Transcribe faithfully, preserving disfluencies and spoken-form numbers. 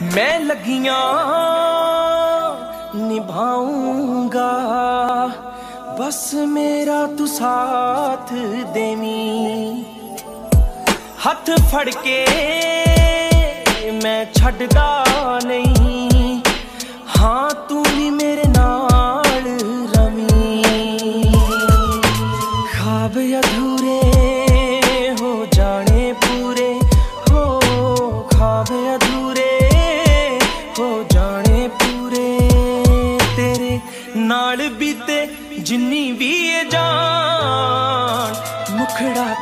मैं लगियां निभाऊंगा, बस मेरा तू साथ देवी। हथ फड़ के मैं छड्डदा नहीं, हाँ तू भी मेरे नाल रवी। ख्वाब अधूरे हो जाने पूरे, हो ख्वाब अधूरे हो जाने पूरे। तेरे नाल बीते जिन्नी भी ये जान, मुखड़ा